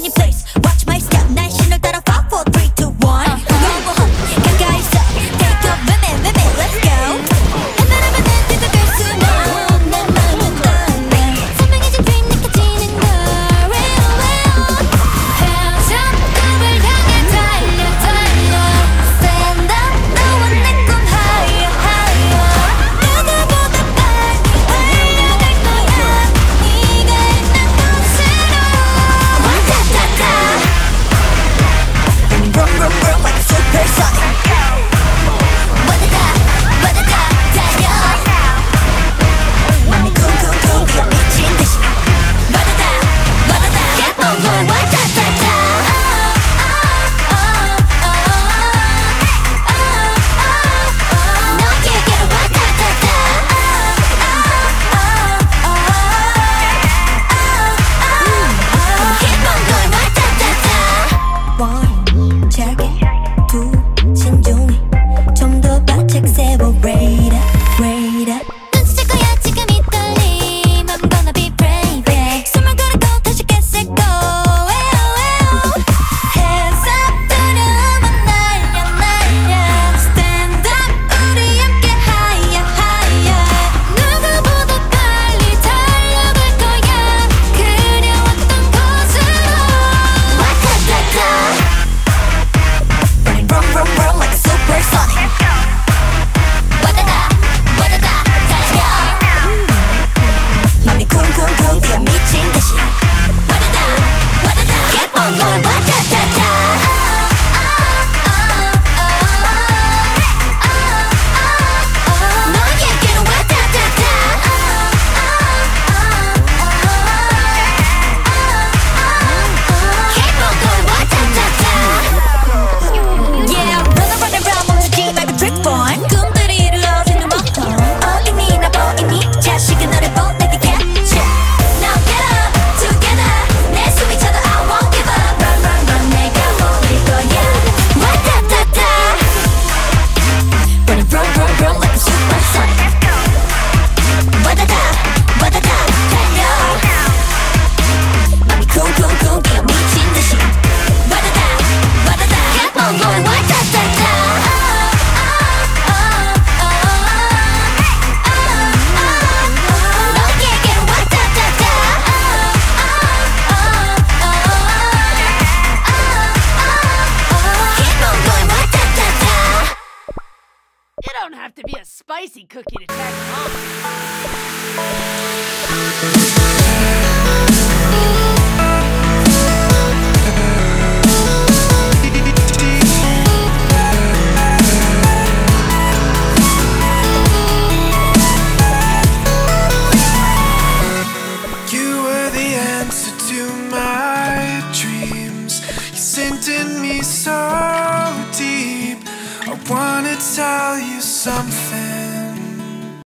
your place. Watch my step. 난 신을 따라 5, 4, 3, 2, 1. 너무 가까이 있어. Take up with me, let's go. 하늘하면 내 뒤도 갈 수는 내 맘은 떨려. 선명해진 dream 느껴지는 걸. Hands up, 꿈을 향해 달려. Stand up, 너와 내 꿈 higher, higher. 누구보다 빨리 달려갈 거야. 네가 있는 곳으로. 와타타타. Run, run, run like a supersonic. 와다다, 달려. 맘이 쿵쿵쿵 뛰어 미친 듯이. 와다다, keep on going. 와타타타. 너에게로 와타타타. Keep on going. 와타타타. One, check it. Two, 신중히 좀 더 바짝 세워. Rate it, rate it. 눈치챌 거야 지금 이 떨림. I'm gonna be brave, yeah. 숨을 고르고 다시 get set go. Hands up, 두려움은 날려. Stand up, 우리 함께 higher, higher. 누구보다 빨리 달려갈 거야. 그려왔던 곳으로. 와타타타. Running, run, run, run like a supersonic. 와다다, 달려. 맘이 쿵쿵쿵 뛰어 미친 듯이. 와다다, keep on going. 와타타타. 너에게로 와타타타. Keep on going. 와타타타. Yeah, run around 멈추지 말고 drip on. 꿈들이 이루어지는 법. 어디니 나 보이니? 자식은 너를 보내게 catch. Now get up together. 내 숨이 차도 I won't give up. Run, run, run. 내가 모일 거야. 와타타타. Running, run, run, run like a supersonic. 와다다, 달려. 맘이 쿵쿵쿵 뛰어 미친 듯이. 와다다, keep on going. 와타타타. 너에게로 와타타타. Keep on going. 와타타타. You don't have to be a spicy cookie to tag along. You were the answer to my dreams. You sent in me so deep. I wanna tell you something.